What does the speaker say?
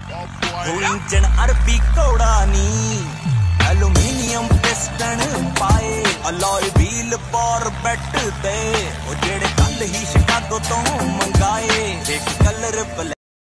engine अरबी घोड़ा नी एलुमीनियम पिस्टन पाए अलॉय व्हील पॉर बैट दे जेड़े कल ही शिकागो तो मंगाए एक कलर